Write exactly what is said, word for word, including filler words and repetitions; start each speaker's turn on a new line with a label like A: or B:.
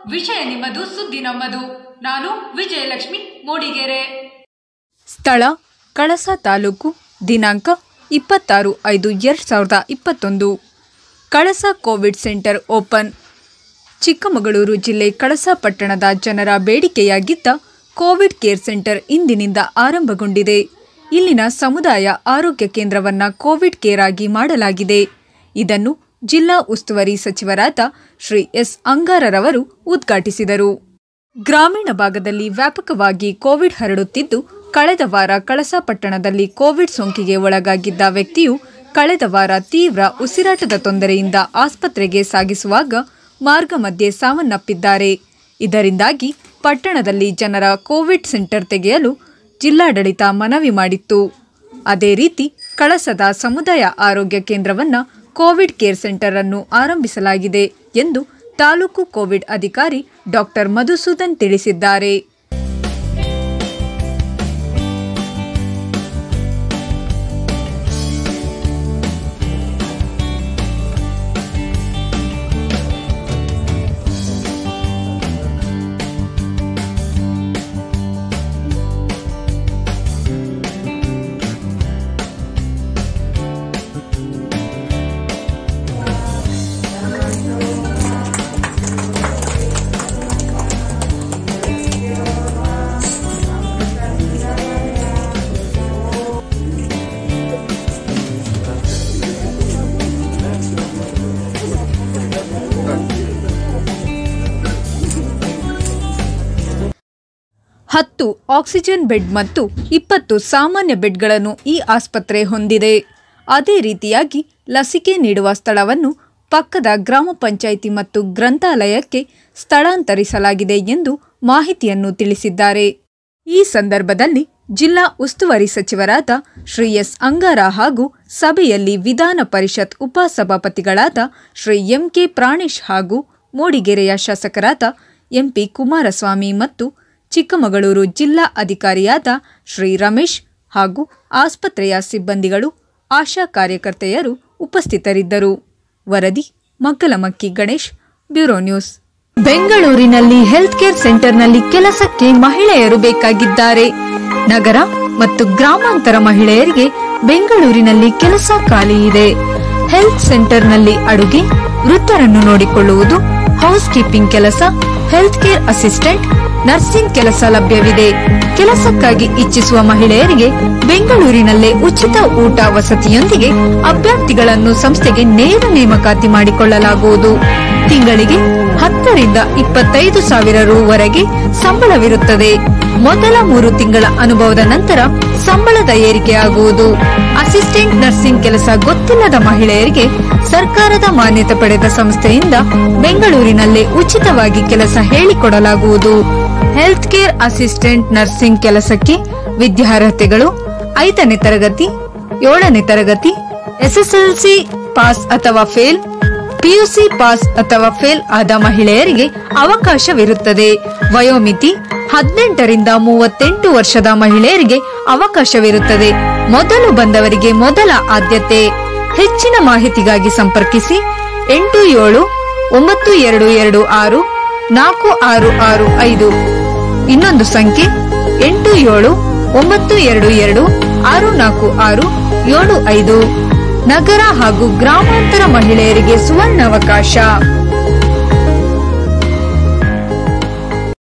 A: ವಿಷಯ ನಿಮ್ಮದು, ಸುದ್ದಿ ನಮ್ಮದು. ನಾನು ವಿಜಯಲಕ್ಷ್ಮಿ ಮೂಡಿಗೆರೆ.
B: ಸ್ಥಳ ಕಳಸ ತಾಲೂಕು. ದಿನಾಂಕ ಇಪ್ಪತ್ತಾರು ಐದು ಎರಡು ಸಾವಿರದ ಇಪ್ಪತ್ತೊಂದು. Kalasa Covid centre open. Chikkamagaluru ಜಿಲ್ಲೆ ಕಳಸ ಪಟ್ಟಣದ ಜನರ ಬೇಡಿಕೆಯಾಗಿದ್ದ ಕೋವಿಡ್ ಕೇರ್ ಸೆಂಟರ್ ಇಂದಿನಿಂದ ಆರಂಭಗೊಂಡಿದೆ. ಇಲ್ಲಿನ ಸಮುದಾಯ ಆರೋಗ್ಯ ಕೇಂದ್ರವನ್ನು ಕೋವಿಡ್ ಕೇರ್ ಆಗಿ ಮಾಡಲಾಗಿದೆ. ಇದನ್ನು ಜಿಲ್ಲಾ ಉಸ್ತುವಾರಿ ಸಚಿವರಾದ ಶ್ರೀ ಎಸ್ ಅಂಗಾರರವರು ಉದ್ಘಾಟಿಸಿದರು. ಗ್ರಾಮೀಣ ಭಾಗದಲ್ಲಿ ವ್ಯಾಪಕವಾಗಿ ಕೋವಿಡ್ ಹರಡುತ್ತಿದ್ದು, ಕಳೆದ ವಾರ ಕಳಸ ಪಟ್ಟಣದಲ್ಲಿ ಕೋವಿಡ್ ಸೋಂಕಿಗೆ ಒಳಗಾಗಿದ್ದ ವ್ಯಕ್ತಿಯು ಕಳೆದ ವಾರ ತೀವ್ರ ಉಸಿರಾಟದ ತೊಂದರೆಯಿಂದ ಆಸ್ಪತ್ರೆಗೆ ಸಾಗಿಸುವಾಗ ಮಾರ್ಗ ಮಧ್ಯೆ ಸಾವನ್ನಪ್ಪಿದ್ದಾರೆ. ಇದರಿಂದಾಗಿ ಪಟ್ಟಣದಲ್ಲಿ ಜನರ ಕೋವಿಡ್ ಸೆಂಟರ್ ತೆಗೆಯಲು ಜಿಲ್ಲಾಡಳಿತ ಮನವಿ ಮಾಡಿತ್ತು. ಅದೇ ರೀತಿ ಕಳಸದ ಸಮುದಾಯ ಆರೋಗ್ಯ ಕೇಂದ್ರವನ್ನು ಕೋವಿಡ್ ಕೇರ್ ಸೆಂಟರ್ ಅನ್ನು ಆರಂಭಿಸಲಾಗಿದೆ ಎಂದು ತಾಲೂಕು ಕೋವಿಡ್ ಅಧಿಕಾರಿ ಡಾಕ್ಟರ್ ಮಧುಸೂದನ್ ತಿಳಿಸಿದ್ದಾರೆ. ಹತ್ತು ಆಕ್ಸಿಜನ್ ಬೆಡ್ ಮತ್ತು ಇಪ್ಪತ್ತು ಸಾಮಾನ್ಯ ಬೆಡ್ಗಳನ್ನು ಈ ಆಸ್ಪತ್ರೆ ಹೊಂದಿದೆ. ಅದೇ ರೀತಿಯಾಗಿ ಲಸಿಕೆ ನೀಡುವ ಸ್ಥಳವನ್ನು ಪಕ್ಕದ ಗ್ರಾಮ ಪಂಚಾಯಿತಿ ಮತ್ತು ಗ್ರಂಥಾಲಯಕ್ಕೆ ಸ್ಥಳಾಂತರಿಸಲಾಗಿದೆ ಎಂದು ಮಾಹಿತಿಯನ್ನು ತಿಳಿಸಿದ್ದಾರೆ. ಈ ಸಂದರ್ಭದಲ್ಲಿ ಜಿಲ್ಲಾ ಉಸ್ತುವಾರಿ ಸಚಿವರಾದ ಶ್ರೀ ಎಸ್ ಅಂಗಾರ ಹಾಗೂ ಸಭೆಯಲ್ಲಿ ವಿಧಾನ ಪರಿಷತ್ ಉಪಸಭಾಪತಿಗಳಾದ ಶ್ರೀ ಎಂ ಕೆ ಪ್ರಾಣೇಶ್ ಹಾಗೂ ಮೂಡಿಗೆರೆಯ ಶಾಸಕರಾದ ಎಂಪಿ ಕುಮಾರಸ್ವಾಮಿ ಮತ್ತು ಚಿಕ್ಕಮಗಳೂರು ಜಿಲ್ಲಾ ಅಧಿಕಾರಿಯಾದ ಶ್ರೀ ರಮೇಶ್ ಹಾಗೂ ಆಸ್ಪತ್ರೆಯ ಸಿಬ್ಬಂದಿಗಳು, ಆಶಾ ಕಾರ್ಯಕರ್ತೆಯರು ಉಪಸ್ಥಿತರಿದ್ದರು. ವರದಿ ಮಗ್ಗಲಮಕ್ಕಿ ಗಣೇಶ್, ಬ್ಯೂರೋ ನ್ಯೂಸ್. ಬೆಂಗಳೂರಿನಲ್ಲಿ ಹೆಲ್ತ್ ಕೇರ್ ಸೆಂಟರ್ನಲ್ಲಿ ಕೆಲಸಕ್ಕೆ ಮಹಿಳೆಯರು ಬೇಕಾಗಿದ್ದಾರೆ. ನಗರ ಮತ್ತು ಗ್ರಾಮಾಂತರ ಮಹಿಳೆಯರಿಗೆ ಬೆಂಗಳೂರಿನಲ್ಲಿ ಕೆಲಸ ಖಾಲಿ ಇದೆ. ಹೆಲ್ತ್ ಸೆಂಟರ್ನಲ್ಲಿ ಅಡುಗೆ, ವೃತ್ತರನ್ನು ನೋಡಿಕೊಳ್ಳುವುದು, ಹೌಸ್ ಕೀಪಿಂಗ್ ಕೆಲಸ, ಹೆಲ್ತ್ ಕೇರ್ ಅಸಿಸ್ಟೆಂಟ್, ನರ್ಸಿಂಗ್ ಕೆಲಸ ಲಭ್ಯವಿದೆ. ಕೆಲಸಕ್ಕಾಗಿ ಇಚ್ಛಿಸುವ ಮಹಿಳೆಯರಿಗೆ ಬೆಂಗಳೂರಿನಲ್ಲೇ ಉಚಿತ ಊಟ ವಸತಿಯೊಂದಿಗೆ ಅಭ್ಯರ್ಥಿಗಳನ್ನು ಸಂಸ್ಥೆಗೆ ನೇರ ನೇಮಕಾತಿ ಮಾಡಿಕೊಳ್ಳಲಾಗುವುದು. ತಿಂಗಳಿಗೆ ಹತ್ತರಿಂದ ಇಪ್ಪತ್ತೈದು ಸಾವಿರ ರುವರೆಗೆ ಸಂಬಳವಿರುತ್ತದೆ. ಮೊದಲ ಮೂರು ತಿಂಗಳ ಅನುಭವದ ನಂತರ ಸಂಬಳದ ಏರಿಕೆಯಾಗುವುದು. ಅಸಿಸ್ಟೆಂಟ್ ನರ್ಸಿಂಗ್ ಕೆಲಸ ಗೊತ್ತಿಲ್ಲದ ಮಹಿಳೆಯರಿಗೆ ಸರ್ಕಾರದ ಮಾನ್ಯತೆ ಪಡೆದ ಸಂಸ್ಥೆಯಿಂದ ಬೆಂಗಳೂರಿನಲ್ಲೇ ಉಚಿತವಾಗಿ ಕೆಲಸ ಹೇಳಿಕೊಡಲಾಗುವುದು. ಹೆಲ್ತ್ ಕೇರ್ ಅಸಿಸ್ಟೆಂಟ್ ನರ್ಸಿಂಗ್ ಕೆಲಸಕ್ಕೆ ವಿದ್ಯಾರ್ಹತೆಗಳು ಐದನೇ ತರಗತಿ, ಏಳನೇ ತರಗತಿ, ಎಸ್ಎಸ್ಎಲ್ಸಿ ಪಾಸ್ ಅಥವಾ ಫೇಲ್, ಪಿಯುಸಿ ಪಾಸ್ ಅಥವಾ ಫೇಲ್ ಆದ ಮಹಿಳೆಯರಿಗೆ ಅವಕಾಶವಿರುತ್ತದೆ. ವಯೋಮಿತಿ ಹದಿನೆಂಟರಿಂದ ಮೂವತ್ತೆಂಟು ವರ್ಷದ ಮಹಿಳೆಯರಿಗೆ ಅವಕಾಶವಿರುತ್ತದೆ. ಮೊದಲು ಬಂದವರಿಗೆ ಮೊದಲ ಆದ್ಯತೆ. ಹೆಚ್ಚಿನ ಮಾಹಿತಿಗಾಗಿ ಸಂಪರ್ಕಿಸಿ ಎಂಟು ಏಳು ಒಂಬತ್ತು ಎರಡು ಎರಡು ಆರು ನಾಲ್ಕು ಆರು ಆರು ಐದು. ಇನ್ನೊಂದು ಸಂಖ್ಯೆ ಎಂಟು ಏಳು ಒಂಬತ್ತು ಎರಡು ಎರಡು ಆರು ನಾಲ್ಕು ಆರು ಏಳು ಐದು. ನಗರ ಹಾಗೂ ಗ್ರಾಮಾಂತರ ಮಹಿಳೆಯರಿಗೆ ಸುವರ್ಣಾವಕಾಶ.